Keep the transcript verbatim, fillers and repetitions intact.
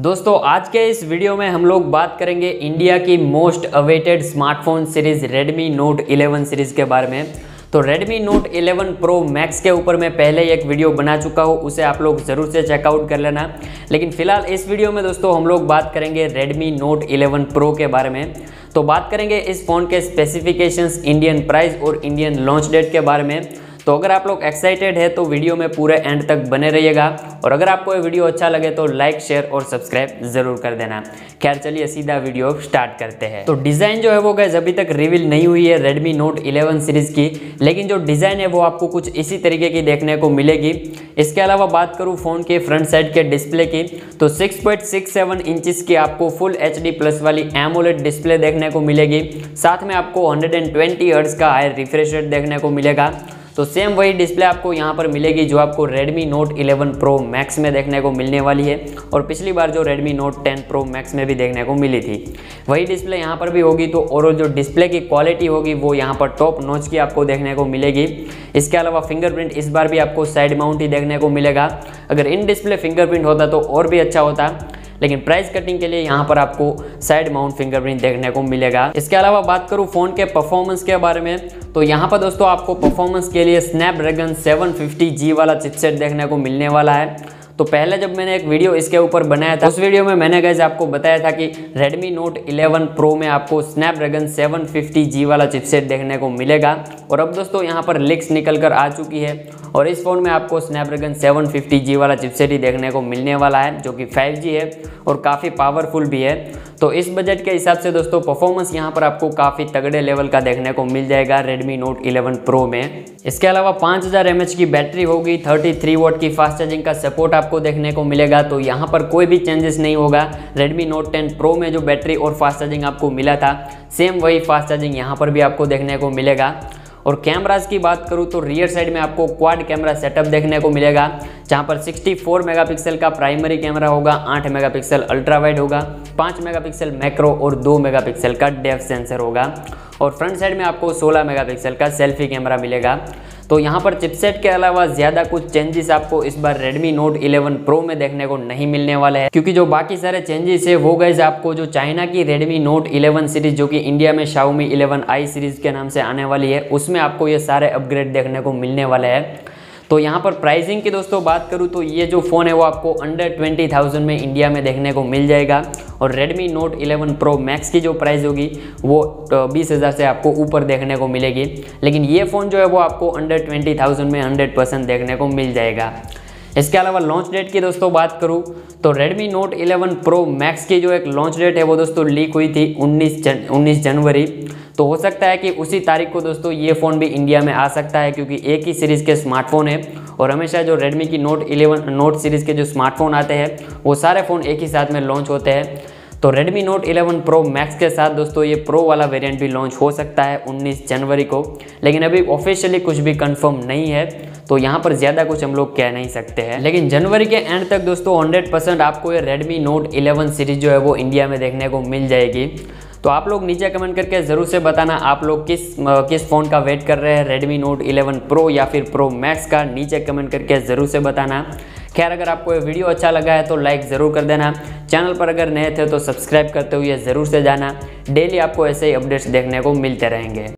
दोस्तों आज के इस वीडियो में हम लोग बात करेंगे इंडिया की most awaited smartphone series Redmi Note eleven series के बारे में। तो Redmi Note eleven Pro Max के ऊपर मैं पहले एक वीडियो बना चुका हूँ, उसे आप लोग ज़रूर से चेकआउट कर लेना। लेकिन फिलहाल इस वीडियो में दोस्तों हम लोग बात करेंगे Redmi Note इलेवन Pro के बारे में। तो बात करेंगे इस फ़ोन के स्पेसिफिकेशंस, इंडियन प्राइस और इंडियन लॉन्च डेट के बारे में। तो अगर आप लोग एक्साइटेड है तो वीडियो में पूरे एंड तक बने रहिएगा, और अगर आपको ये वीडियो अच्छा लगे तो लाइक, शेयर और सब्सक्राइब जरूर कर देना। खैर चलिए सीधा वीडियो स्टार्ट करते हैं। तो डिज़ाइन जो है वो गाइस अभी तक रिवील नहीं हुई है Redmi Note इलेवन सीरीज़ की, लेकिन जो डिज़ाइन है वो आपको कुछ इसी तरीके की देखने को मिलेगी। इसके अलावा बात करूँ फ़ोन के फ्रंट साइड के डिस्प्ले की, तो six point six seven inches की आपको फुल एच डी प्लस वाली एमोलेड डिस्प्ले देखने को मिलेगी। साथ में आपको वन ट्वेंटी हर्ट्ज का हाई रिफ्रेश रेट देखने को मिलेगा। तो सेम वही डिस्प्ले आपको यहाँ पर मिलेगी जो आपको Redmi Note eleven Pro Max में देखने को मिलने वाली है, और पिछली बार जो Redmi Note ten Pro Max में भी देखने को मिली थी वही डिस्प्ले यहाँ पर भी होगी। तो और जो डिस्प्ले की क्वालिटी होगी वो यहाँ पर टॉप नॉच की आपको देखने को मिलेगी। इसके अलावा फिंगरप्रिंट इस बार भी आपको साइड माउंट ही देखने को मिलेगा। अगर इन डिस्प्ले फिंगरप्रिंट होता तो और भी अच्छा होता, लेकिन प्राइस कटिंग के लिए यहाँ पर आपको साइड माउंट फिंगरप्रिंट देखने को मिलेगा। इसके अलावा बात करूँ फ़ोन के परफॉर्मेंस के बारे में, तो यहाँ पर दोस्तों आपको परफॉर्मेंस के लिए स्नैपड्रैगन सेवन फिफ्टी जी वाला चिपसेट देखने को मिलने वाला है। तो पहले जब मैंने एक वीडियो इसके ऊपर बनाया था, उस वीडियो में मैंने गाइस आपको बताया था कि Redmi Note इलेवन Pro में आपको स्नैपड्रैगन सेवन फिफ्टी जी वाला चिपसेट देखने को मिलेगा। और अब दोस्तों यहाँ पर लीक्स निकल कर आ चुकी है, और इस फ़ोन में आपको स्नैपड्रैगन सेवन फिफ्टी जी वाला चिपसेट ही देखने को मिलने वाला है, जो कि फाइव जी है और काफ़ी पावरफुल भी है। तो इस बजट के हिसाब से दोस्तों परफॉर्मेंस यहाँ पर आपको काफ़ी तगड़े लेवल का देखने को मिल जाएगा Redmi Note इलेवन Pro में। इसके अलावा पाँच हज़ार एम एच की बैटरी होगी, थर्टी थ्री वॉट की फास्ट चार्जिंग का सपोर्ट आपको देखने को मिलेगा। तो यहाँ पर कोई भी चेंजेस नहीं होगा। Redmi Note टेन Pro में जो बैटरी और फास्ट चार्जिंग आपको मिला था, सेम वही फास्ट चार्जिंग यहाँ पर भी आपको देखने को मिलेगा। और कैमरास की बात करूँ तो रियर साइड में आपको क्वाड कैमरा सेटअप देखने को मिलेगा, जहाँ पर सिक्सटी फोर मेगापिक्सल का प्राइमरी कैमरा होगा, एट मेगापिक्सल अल्ट्रा वाइड होगा, फाइव मेगापिक्सल मैक्रो और टू मेगापिक्सल का डेप्थ सेंसर होगा। और फ्रंट साइड में आपको सोलह मेगापिक्सल का सेल्फी कैमरा मिलेगा। तो यहाँ पर चिपसेट के अलावा ज़्यादा कुछ चेंजेस आपको इस बार Redmi Note इलेवन Pro में देखने को नहीं मिलने वाले हैं, क्योंकि जो बाकी सारे चेंजेस है वो गाइस आपको जो चाइना की Redmi Note इलेवन सीरीज, जो कि इंडिया में Xiaomi इलेवन आई सीरीज के नाम से आने वाली है, उसमें आपको ये सारे अपग्रेड देखने को मिलने वाले हैं। तो यहाँ पर प्राइसिंग की दोस्तों बात करूँ तो ये जो फ़ोन है वो आपको अंडर ट्वेंटी थाउजेंड में इंडिया में देखने को मिल जाएगा, और Redmi Note eleven Pro Max की जो प्राइस होगी वो बीस हज़ार से आपको ऊपर देखने को मिलेगी। लेकिन ये फ़ोन जो है वो आपको अंडर ट्वेंटी थाउजेंड में हंड्रेड परसेंट देखने को मिल जाएगा। इसके अलावा लॉन्च डेट की दोस्तों बात करूँ तो Redmi Note eleven Pro Max की जो एक लॉन्च डेट है वो दोस्तों लीक हुई थी उन्नीस जन उन्नीस जनवरी। तो हो सकता है कि उसी तारीख को दोस्तों ये फ़ोन भी इंडिया में आ सकता है, क्योंकि एक ही सीरीज़ के स्मार्टफोन है, और हमेशा जो Redmi की Note इलेवन Note सीरीज़ के जो स्मार्टफोन आते हैं वो सारे फ़ोन एक ही साथ में लॉन्च होते हैं। तो Redmi Note eleven Pro Max के साथ दोस्तों ये प्रो वाला वेरिएंट भी लॉन्च हो सकता है उन्नीस जनवरी को, लेकिन अभी ऑफिशियली कुछ भी कंफर्म नहीं है, तो यहाँ पर ज़्यादा कुछ हम लोग कह नहीं सकते हैं। लेकिन जनवरी के एंड तक दोस्तों हंड्रेड परसेंट आपको ये Redmi Note इलेवन सीरीज जो है वो इंडिया में देखने को मिल जाएगी। तो आप लोग नीचे कमेंट करके ज़रूर से बताना आप लोग किस किस फ़ोन का वेट कर रहे हैं, Redmi Note इलेवन Pro या फिर Pro Max का, नीचे कमेंट करके ज़रूर से बताना। खैर अगर आपको ये वीडियो अच्छा लगा है तो लाइक ज़रूर कर देना। चैनल पर अगर नए थे तो सब्सक्राइब करते हुए ज़रूर से जाना। डेली आपको ऐसे ही अपडेट्स देखने को मिलते रहेंगे।